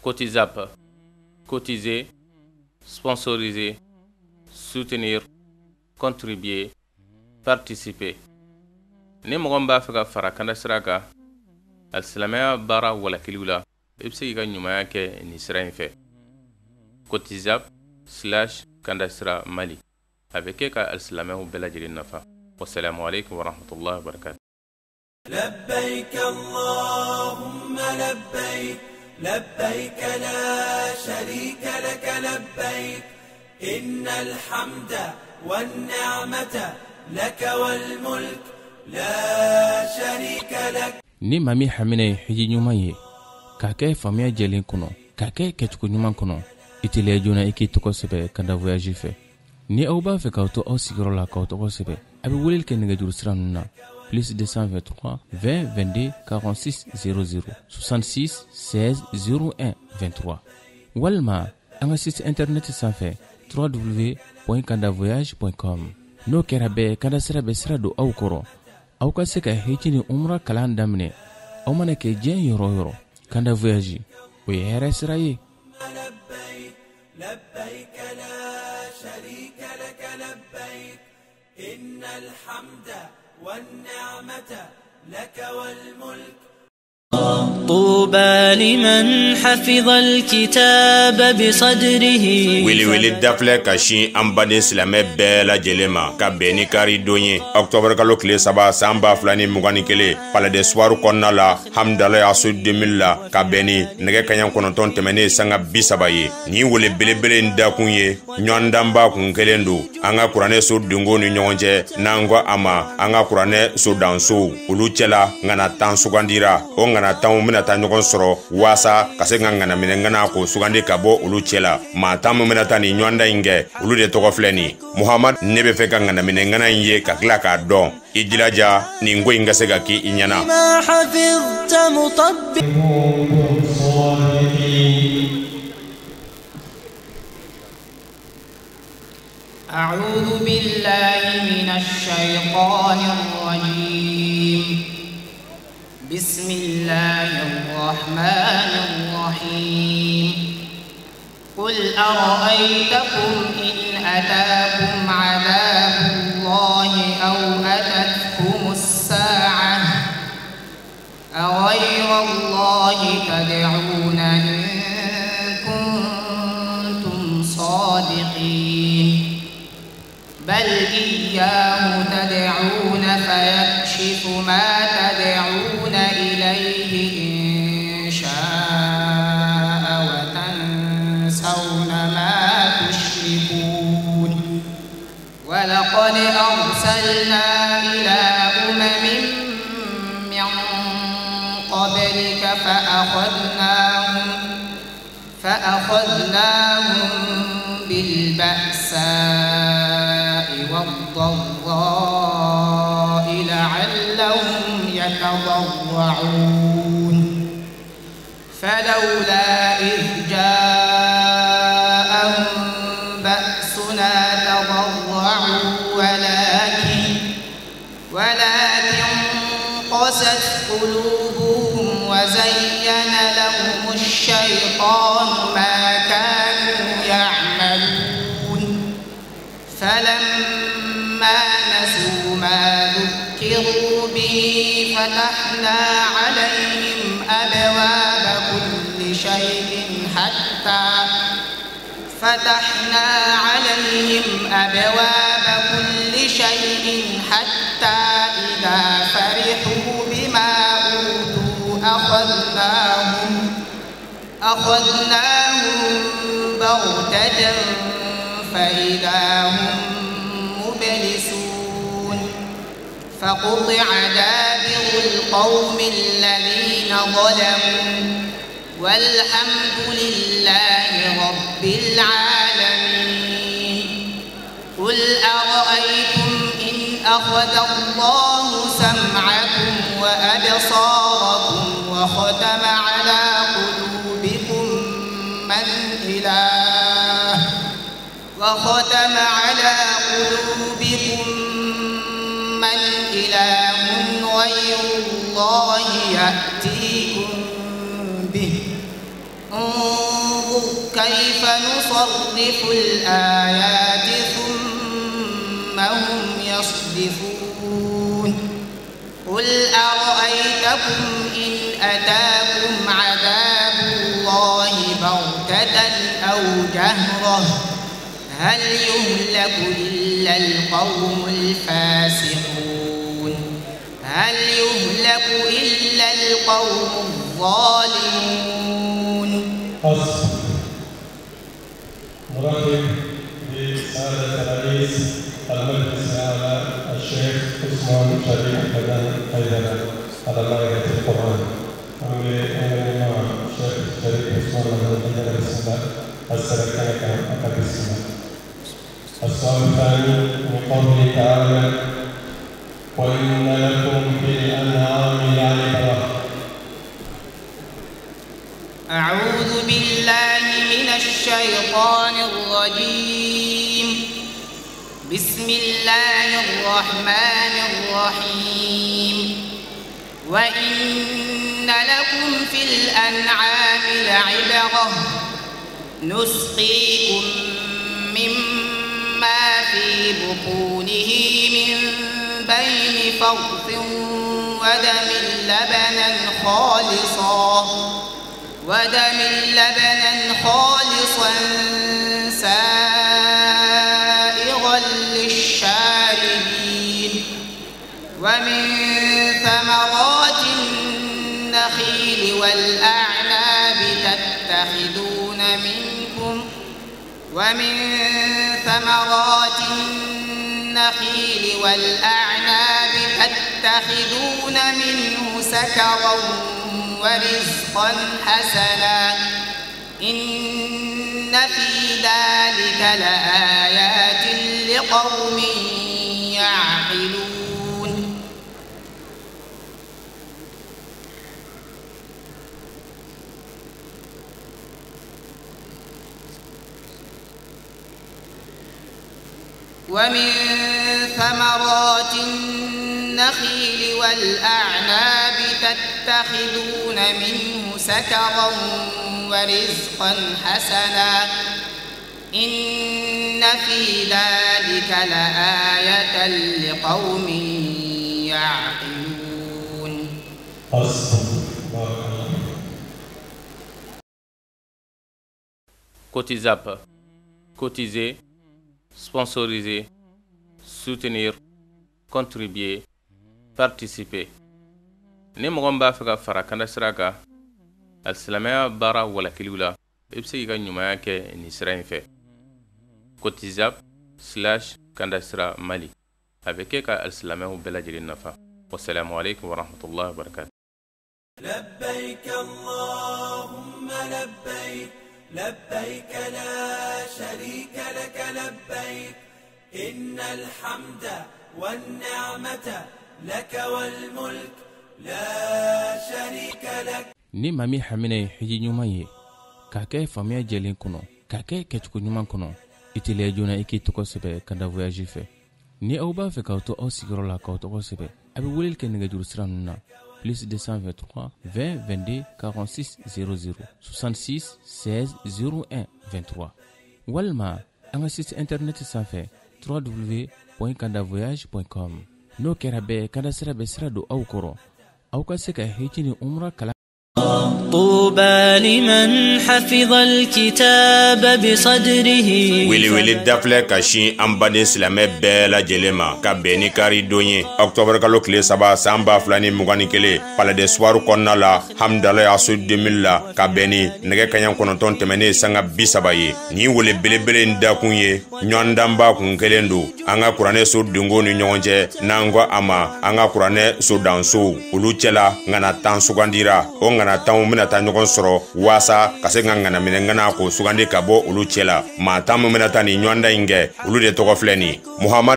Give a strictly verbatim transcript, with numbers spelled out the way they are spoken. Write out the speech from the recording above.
Cotizap, cotiser, sponsoriser, soutenir, contribuer, participer. Ni mɔgɔ b'a fɛ ka fara Kanda sira kan, alisilamɛya baara walakiliw la, i bɛ se k'i ka ɲumanya kɛ nin sira in fɛ. Cotizap slash Kanda sira Mali. A bɛ kɛ ka alisilamɛw bɛɛ lajɛlen nafa. Wassalamu alaikum wa rahmatullahi wa barakatuh. لبيك اللهم لبيك لبيك لا شريك لك لبيك إن الحمد والنعمة لك والملك لا شريك لك. ni mami hamine hiji nyuma ye ka kɛ famiya jɛlen kɔnɔ ka kɛ kɛcogo ɲuman kɔnɔ itiliya joona i k'i tɔgɔ sɛbɛ Kanda voyage fɛ. ni aw b'a fɛ k'aw to aw sigiyɔrɔ la k'aw tɔgɔ sɛbɛ a bɛ weleli kɛ nɛgɛjuru sira ninnu na plus deux cent vingt-trois vingt vingt-deux quarante-six zéro zéro soixante-six seize zéro un vingt-trois walima an ka site internet sanfɛ w w w point kanda voyage point com. n'o kɛra bɛɛ Kanda sira bɛ sira don aw kɔrɔ aw ka se ka hiji ni umra kalan daminɛ aw mana kɛ diɲɛ yɔrɔ o yɔrɔ. Kanda voyage o ye hɛrɛ sira ye. لبيك لا شريك لك لبيك إن الحمد والنعمة لك والملك. طوبى لمن حفظ الكتاب بصدره. wili wili dafle kashi ambade silame bela jelema ka beni kari donye octobre kalo kile saba samba flani mugani kele pala de soir konna la hamdala ya su deux mille la ka beni nege kanyan konoton temene sanga bisaba ye ni wole belebele nda kunye nyandamba kun kelendo anga kurane so dungo ni nyonje nangwa ama anga kurane so danso ulu chela ngana tan sugandira o ngana tan mina ta ɲɔgɔn sɔrɔ wasa ka se ka ngana minɛ ngana ko sugandi ka bɔ olu cɛla maa tan min mina ta ni ɲɔgɔnda in kɛ olu de tɔgɔ filɛ nin Muhammad ne bɛ fɛ ka ngana minɛ ngana in ye ka tila k'a dɔn i jilaja nin ko in ka se ka k'i i ɲɛna. أعوذ بالله من الشيطان الرجيم بسم الله الرحمن الرحيم قل أرأيتكم إن أتاكم عذاب الله أو أتتكم الساعة أغير الله تدعون إن كنتم صادقين بل إياه تدعون فيكشف ما تدعون إليه إن شاء وتنسون ما تشركون ولقد أرسلنا إلى أمم من قبلك فأخذناهم فأخذناهم بالبأساء والضراء لعلهم يتضرعون فلولا إذ جاءهم بأسنا تضرعوا ولكن ولكن قست قلوبهم وزين لهم الشيطان ما كانوا يعملون فلما نسوا ما ذكروا به فتحنا عليهم أبواب كل شيء حتى فتحنا عليهم أبواب كل شيء حتى إذا فرحوا بما أوتوا أخذناهم أخذناهم بغتة فإذا هم مبلسون فقطع دابر القوم الذين ظلموا والحمد لله رب العالمين قل أرأيتم إن أخذ الله سمعكم وأبصاركم وختم على قلوبكم من إله وختم على قلوبكم من إله غير الله يأتيكم به انظر كيف نصرف الآيات ثم هم يصدفون قل أرأيتكم إن أتاكم عذاب الله بغتة أو جهرة هل يهلك إلا القوم الفاسقون هل يهلك إلا القوم الظالمون. نرحب بسعادة الرئيس المجلس الأعلى الشيخ عثمان شريف حمدان حيدر على مائدة القرآن. أمي أمي الشيخ شريف عثمان حمدان حيدر بسم الله السلام عليكم بسم الله. السؤال الثاني من قوله تعالى وإن لكم في الأنعام لعبرة. أعوذ بالله من الشيطان الرجيم. بسم الله الرحمن الرحيم. وإن لكم في الأنعام لعبرة نسقيكم مما في بطونه من بين فرث ودم لبنا خالصا ودم لبنا خالصا سائغا للشاربين ومن ثمرات النخيل والأعناب تتخذون منكم ومن ثمرات النخيل والأعناب تتخذون منه سكرا ورزقا حسنا إن في ذلك لآيات لقوم يعقلون. ومن ثمرات النخيل والأعناب تتخذون منه سكرا ورزقا حسنا إن في ذلك لآية لقوم يعقلون. Cotizap, cotiser, sponsoriser, soutenir, contribuer, participer. Ni mɔgɔ b'a fɛ ka fara kanda sira kan alisilamɛya baara walakiliw la i bɛ se k'i ka ɲumanya kɛ nin sira in fɛ cotizap slash kanda sira mali a bɛ kɛ ka alisilamɛw bɛɛ lajɛlen nafa. Wassalamu alaikum warahmatullahi wabarakatuh. لبيك اللهم لبيك لبيك لا شريك لك لبيك إن الحمد والنعمة لك والملك لا شريك لك. ni maa min hamina ye hiji ɲuman ye k'a kɛ faamuya jɛlen kɔnɔ k'a kɛ kɛcogo ɲuman kɔnɔ i teliya joona i k'i tɔgɔ sɛbɛ ka da voyage fɛ ni aw b'a fɛ k'aw to aw sigiyɔrɔ la k'aw tɔgɔ sɛbɛ a bɛ weleli kɛ nɛgɛjuru sira ninnu na plus deux cent vingt-trois vingt vingt-deux quarante-six zéro zéro soixante-six seize zéro un vingt-trois walima an ka site internet sanfɛ w w w point kanda voyage point com. n'o kɛra bɛɛ kanda sira bɛ sira don aw kɔrɔ aw ka se ka hiji ni umra kalan. طوبى لمن حفظ الكتاب بصدره. wili wili dafilɛ ka sin an baden silamɛ bɛɛ lajɛlen ma ka bɛn ni kari don ye octobre kalo tile saba san ba fila ni mugan ni kelen palais de soir kɔnɔna la hamdala yaso deux mille la ka bɛn ni nɛgɛ kaɲɛ kɔnɔntɔn tɛmɛnen sanga bi saba ye. ni wele belebele in dakun ye ɲɔgɔndanba kun kelen don an ka kuranɛ so dongo ni ɲɔgɔn cɛ n'an ko a ma an ka kuranɛ so dansow olu cɛla ŋana tan sugandira o ŋana tanw bena ta ɲɔgɔn sɔrɔ waasa ka se ka ŋanaminɛ ŋana ko sugandi ka bɔ olu cɛla maa tan min bena ta ni ɲɔgɔnda in kɛ olu de tɔgɔ filɛ ni muhamad